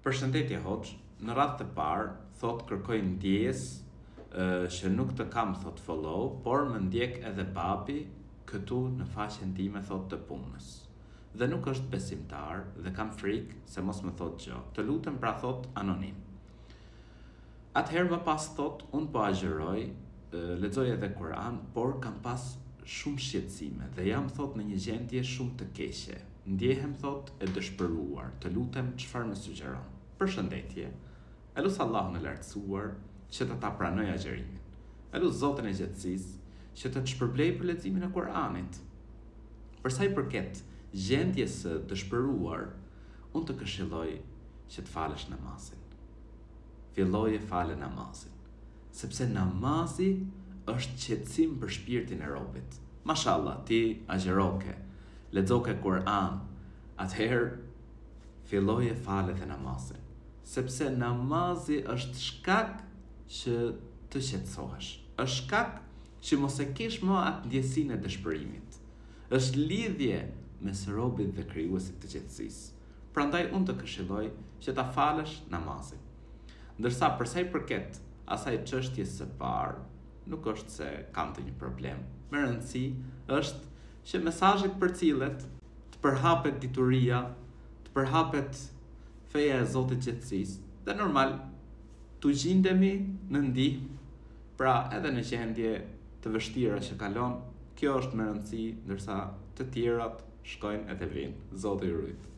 Përshëndetje hoxh, në radhë të parë, thot kërkoj ndjesë që nuk të kam thot follow, por më ndjek edhe babi këtu në faqen time thot të punës. Dhe nuk është besimtar dhe kam frikë se mos më thot gjë. Të lutem pra thot anonim. Atëherë më pas thot, unë po agjeroj, lexoj edhe Kur'an, por kam pas shumë shqetësime dhe jam thot në një gjendje shumë të keqe. Ndjehem thot e dëshpëruar. Të lutem çfarë më sugjeron? Përshëndetje. Elus Allahun e lartësuar që të ta pranoj agjerimin. Elus Zotin e gjatësisë që të shpërblej për leximin e Kur'anit. Për sa i përket gjendjes së dëshpëruar, unë të këshilloj që të falësh namazin. Filloje fale namazin, sepse namazi është qetësim për shpirtin e robit. Mashallah, ti agjeroke, lexoke Kur'an, atëherë filloje fale dhe namazin, sepse namazi është shkak që të qetësohesh, është shkak që mos e kesh më atë ndjesinë e dëshpërimit. Është lidhje mes robit dhe krijuesit të qetësisë. Prandaj unë të këshilloj që ta falësh namazin. Ndërsa për sa i përket asaj çështjes së parë, nuk është se kam të një problem. Me rëndësi është që mesazhet përcillet, të përhapet dituria, të përhapet feja e Zotit gjatësisë, dhe normal tu gjindemi në ndihmë, pra edhe në gjendje të vështira që kalon, kjo është me rëndësi, ndërsa të tjerat shkojnë edhe vinë. Zoti ju ruaj.